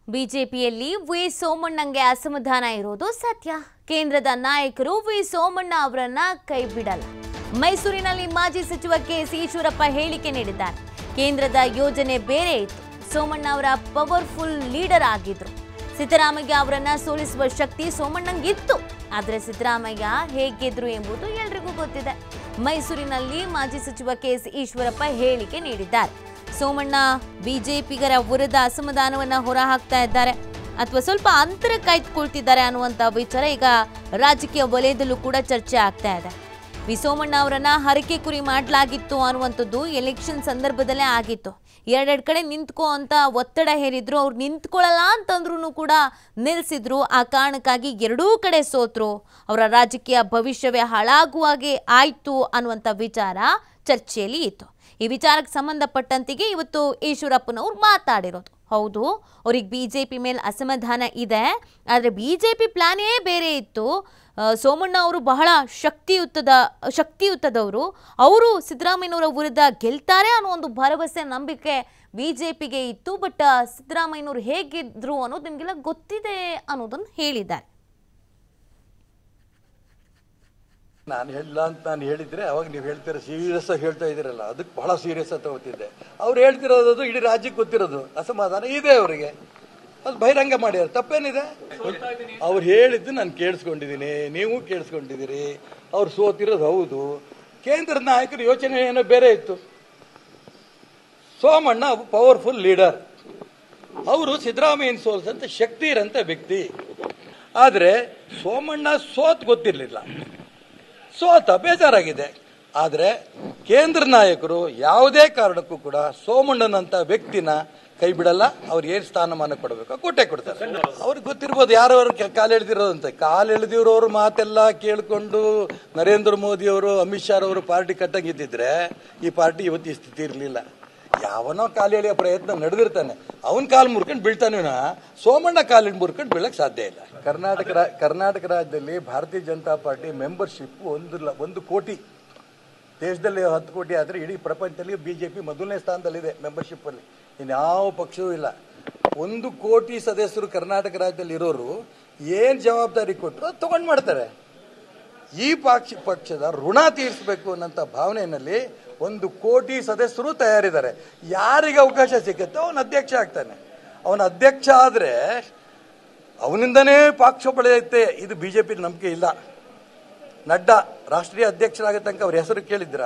ಬಿಜೆಪಿಯಲ್ಲಿ ವಿ ಸೋಮಣ್ಣಂಗೆ ಅಸಮಾಧಾನ ಇರೋದು ಸತ್ಯ. ಕೇಂದ್ರದ ನಾಯಕರು ವಿ ಸೋಮಣ್ಣ ಅವರನ್ನ ಕೈ ಬಿಡಲ್ಲ. ಮೈಸೂರಿನಲ್ಲಿ ಮಾಜಿ ಸಚಿವ ಕೆಎಸ್ ಈಶ್ವರಪ್ಪ ಹೇಳಿಕೆ ನೀಡಿದ್ದಾರೆ. ಕೇಂದ್ರದ ಯೋಜನೆ ಬೇರೆ ಇತ್ತು. ಸೋಮಣ್ಣ ಅವರ ಪವರ್ಫುಲ್ ಲೀಡರ್ ಆಗಿದ್ರು. ಸಿದ್ದರಾಮಯ್ಯ ಅವರನ್ನ ಸೋಲಿಸುವ ಶಕ್ತಿ ಸೋಮಣ್ಣಂಗಿತ್ತು. ಆದರೆ ಸಿದ್ದರಾಮಯ್ಯ ಹೇಗಿದ್ರು ಎಂಬುದು ಎಲ್ರಿಗೂ ಗೊತ್ತಿದೆ. ಮೈಸೂರಿನಲ್ಲಿ ಮಾಜಿ ಸಚಿವ ಕೆಎಸ್ ಈಶ್ವರಪ್ಪ ಹೇಳಿಕೆ ನೀಡಿದ್ದಾರೆ. ಸೋಮಣ್ಣ ಬಿಜೆಪಿಗರ ವಿರುದ್ಧ ಅಸಮಾಧಾನವನ್ನ ಹೊರಹಾಕ್ತಾ ಇದ್ದಾರೆ ಅಥವಾ ಸ್ವಲ್ಪ ಅಂತರ ಕಾಯ್ದುಕೊಳ್ತಿದ್ದಾರೆ ಅನ್ನುವಂಥ ವಿಚಾರ ಈಗ ರಾಜಕೀಯ ವಲಯದಲ್ಲೂ ಕೂಡ ಚರ್ಚೆ ಆಗ್ತಾ ಇದೆ. ವಿ ಸೋಮಣ್ಣ ಅವರನ್ನ ಹರಕೆ ಕುರಿ ಮಾಡಲಾಗಿತ್ತು ಅನ್ನುವಂಥದ್ದು ಎಲೆಕ್ಷನ್ ಸಂದರ್ಭದಲ್ಲೇ ಆಗಿತ್ತು. ಎರಡೆರಡು ಕಡೆ ನಿಂತ್ಕೋ ಅಂತ ಒತ್ತಡ ಹೇರಿದ್ರು. ಅವ್ರು ನಿಂತ್ಕೊಳ್ಳಲ್ಲ ಅಂತಂದ್ರೂ ಕೂಡ ನಿಲ್ಲಿಸಿದ್ರು. ಆ ಕಾರಣಕ್ಕಾಗಿ ಎರಡೂ ಕಡೆ ಸೋತ್ರು. ಅವರ ರಾಜಕೀಯ ಭವಿಷ್ಯವೇ ಹಾಳಾಗುವಾಗೆ ಆಯ್ತು ಅನ್ನುವಂಥ ವಿಚಾರ ಚರ್ಚೆಯಲ್ಲಿ ಇತ್ತು. ಈ ವಿಚಾರಕ್ಕೆ ಸಂಬಂಧಪಟ್ಟಂತೆಗೆ ಇವತ್ತು ಈಶ್ವರಪ್ಪನವ್ರು ಮಾತಾಡಿರೋದು. ಹೌದು, ಅವ್ರಿಗೆ ಬಿಜೆಪಿ ಮೇಲೆ ಅಸಮಾಧಾನ ಇದೆ. ಆದರೆ ಬಿಜೆಪಿ ಪ್ಲಾನೇ ಬೇರೆ ಇತ್ತು. ಸೋಮಣ್ಣ ಅವರು ಬಹಳ ಶಕ್ತಿಯುತದವರು. ಅವರು ಸಿದ್ದರಾಮಯ್ಯನವರ ವಿರುದ್ಧ ಗೆಲ್ತಾರೆ ಅನ್ನೋ ಒಂದು ಭರವಸೆ, ನಂಬಿಕೆ ಬಿಜೆಪಿಗೆ ಇತ್ತು. ಬಟ್ ಸಿದ್ದರಾಮಯ್ಯನವರು ಹೇಗಿದ್ರು ಅನ್ನೋದು ನಿಮಗೆಲ್ಲ ಗೊತ್ತಿದೆ ಅನ್ನೋದನ್ನು ಹೇಳಿದ್ದಾರೆ. ನಾನು ಹೇಳಿಲ್ಲ ಅಂತ ನಾನು ಹೇಳಿದ್ರೆ ಅವಾಗ ನೀವು ಹೇಳ್ತೀರ ಸೀರಿಯಸ್ ಆಗಿ ಹೇಳ್ತಾ ಇದ್ದೀರಲ್ಲ, ಅದಕ್ಕೆ ಬಹಳ ಸೀರಿಯಸ್ ಆಗಿ ತಗೋತಿದ್ದೆ. ಅವ್ರು ಹೇಳ್ತಿರೋದು ಇಡೀ ರಾಜ್ಯಕ್ಕೆ ಗೊತ್ತಿರೋದು. ಅಸಮಾಧಾನ ಇದೆ ಅವರಿಗೆ, ಅದು ಬಹಿರಂಗ ಮಾಡ್ಯಾರ. ತಪ್ಪೇನಿದೆ? ಅವ್ರು ಹೇಳಿದ್ದು ನಾನು ಕೇಳಿಸ್ಕೊಂಡಿದ್ದೀನಿ, ನೀವು ಕೇಳಿಸ್ಕೊಂಡಿದ್ದೀರಿ. ಅವ್ರು ಸೋತಿರೋದು ಹೌದು. ಕೇಂದ್ರದ ನಾಯಕರ ಯೋಚನೆ ಏನೋ ಬೇರೆ ಇತ್ತು. ಸೋಮಣ್ಣ ಪವರ್ಫುಲ್ ಲೀಡರ್, ಅವರು ಸಿದ್ದರಾಮಯ್ಯನ ಸೋಲ್ಸಂತ ಶಕ್ತಿ ಇರಂತ ವ್ಯಕ್ತಿ. ಆದರೆ ಸೋಮಣ್ಣ ಗೊತ್ತಿರಲಿಲ್ಲ, ಸೋತ ಬೇಜಾರಾಗಿದೆ. ಆದರೆ ಕೇಂದ್ರ ನಾಯಕರು ಯಾವುದೇ ಕಾರಣಕ್ಕೂ ಕೂಡ ಸೋಮಣ್ಣನಂತ ವ್ಯಕ್ತಿನ ಕೈ ಬಿಡಲ್ಲ. ಅವ್ರು ಏನು ಸ್ಥಾನಮಾನ ಕೊಡಬೇಕು ಕೊಟ್ಟೆ ಕೊಡ್ತಾರೆ. ಅವ್ರಿಗೆ ಗೊತ್ತಿರ್ಬೋದು ಯಾರವ್ರ ಕಾಲೆಳೆದಿರೋದಂತ. ಕಾಲೆಳೆದಿರೋರು ಮಾತೆಲ್ಲ ಕೇಳಿಕೊಂಡು ನರೇಂದ್ರ ಮೋದಿ ಅವರು, ಅಮಿತ್ ಶಾ ಅವರು ಪಾರ್ಟಿ ಕಟ್ಟಂಗಿದ್ದಿದ್ರೆ ಈ ಪಾರ್ಟಿ ಇವತ್ತು ಈ ಸ್ಥಿತಿ ಇರಲಿಲ್ಲ. ಯಾವನೋ ಕಾಲೆಳೆಯೋ ಪ್ರಯತ್ನ ನಡೆದಿರ್ತಾನೆ, ಅವನ ಕಾಲು ಮುರ್ಕೊಂಡು ಬೀಳ್ತಾನೆ. ಸೋಮಣ್ಣ ಕಾಲಿನ ಮುರ್ಕೊಂಡು ಬೀಳಕ್ ಸಾಧ್ಯ ಇಲ್ಲ. ಕರ್ನಾಟಕ ರಾಜ್ಯದಲ್ಲಿ ಭಾರತೀಯ ಜನತಾ ಪಾರ್ಟಿ ಮೆಂಬರ್ಶಿಪ್ 1 ಕೋಟಿ. ದೇಶದಲ್ಲಿ 10 ಕೋಟಿ ಆದರೆ ಇಡೀ ಪ್ರಪಂಚದಲ್ಲಿ ಬಿಜೆಪಿ ಮೊದಲನೇ ಸ್ಥಾನದಲ್ಲಿದೆ ಮೆಂಬರ್ಶಿಪ್ ಅಲ್ಲಿ. ಇನ್ಯಾವ ಪಕ್ಷವೂ ಇಲ್ಲ. 1 ಕೋಟಿ ಸದಸ್ಯರು ಕರ್ನಾಟಕ ರಾಜ್ಯದಲ್ಲಿ ಇರೋರು ಏನ್ ಜವಾಬ್ದಾರಿ ಕೊಟ್ಟರು ಅದು ತಗೊಂಡು ಮಾಡ್ತಾರೆ. ಈ ಪಕ್ಷದ ಋಣ ತೀರಿಸಬೇಕು ಅನ್ನೋಂಥ ಭಾವನೆಯಲ್ಲಿ 1 ಕೋಟಿ ಸದಸ್ಯರು ತಯಾರಿದ್ದಾರೆ. ಯಾರಿಗೆ ಅವಕಾಶ ಸಿಗುತ್ತೆ ಅವನ ಅಧ್ಯಕ್ಷ ಆಗ್ತಾನೆ. ಅವನ ಅಧ್ಯಕ್ಷ ಆದ್ರೆ ಅವನಿಂದನೇ ಪಕ್ಷ ಬೆಳೆಯುತ್ತೆ. ಇದು ಬಿಜೆಪಿ ನಂಬಿಕೆ ಇಲ್ಲ. ನಡ್ಡಾ ರಾಷ್ಟ್ರೀಯ ಅಧ್ಯಕ್ಷರಾಗ ತನಕ ಅವ್ರ ಹೆಸರು ಕೇಳಿದ್ರ?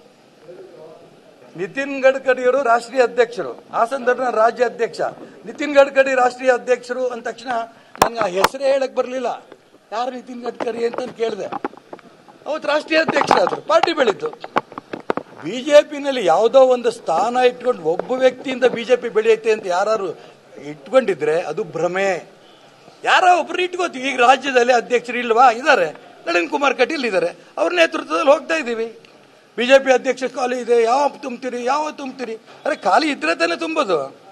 ನಿತಿನ್ ಗಡ್ಕರಿಯವರು ರಾಷ್ಟ್ರೀಯ ಅಧ್ಯಕ್ಷರು, ಹಾಸನ್ ರಾಜ್ಯ ಅಧ್ಯಕ್ಷ. ನಿತಿನ್ ಗಡ್ಕರಿ ರಾಷ್ಟ್ರೀಯ ಅಧ್ಯಕ್ಷರು ಅಂದ ತಕ್ಷಣ ನಂಗೆ ಆ ಹೆಸರೇ ಹೇಳಕ್ ಬರಲಿಲ್ಲ. ಯಾರು ನಿತಿನ್ ಗಡ್ಕರಿ ಅಂತ ಕೇಳಿದೆ. ಅವತ್ತು ರಾಷ್ಟ್ರೀಯ ಅಧ್ಯಕ್ಷರಾದ್ರು, ಪಾರ್ಟಿ ಬೆಳೀತು. ಬಿಜೆಪಿನಲ್ಲಿ ಯಾವುದೋ ಒಂದು ಸ್ಥಾನ ಇಟ್ಕೊಂಡು ಒಬ್ಬ ವ್ಯಕ್ತಿಯಿಂದ ಬಿಜೆಪಿ ಬೆಳೆಯುತ್ತೆ ಅಂತ ಯಾರು ಇಟ್ಕೊಂಡಿದ್ರೆ ಅದು ಭ್ರಮೆ. ಯಾರೋ ಒಬ್ರು ಇಟ್ಕೋತೀವಿ. ಈಗ ರಾಜ್ಯದಲ್ಲಿ ಅಧ್ಯಕ್ಷರು ಇಲ್ವಾ? ಇದ್ದಾರೆ. ನಳಿನ್ ಕುಮಾರ್ ಕಟೀಲ್ ಇದ್ದಾರೆ. ಅವ್ರ ನೇತೃತ್ವದಲ್ಲಿ ಹೋಗ್ತಾ ಇದ್ದೀವಿ. ಬಿಜೆಪಿ ಅಧ್ಯಕ್ಷ ಖಾಲಿ ಇದೆ, ಯಾವ ತುಂಬ್ತೀರಿ? ಅರೆ ಖಾಲಿ ಇದ್ರೆ ತಾನೇ ತುಂಬೋದು.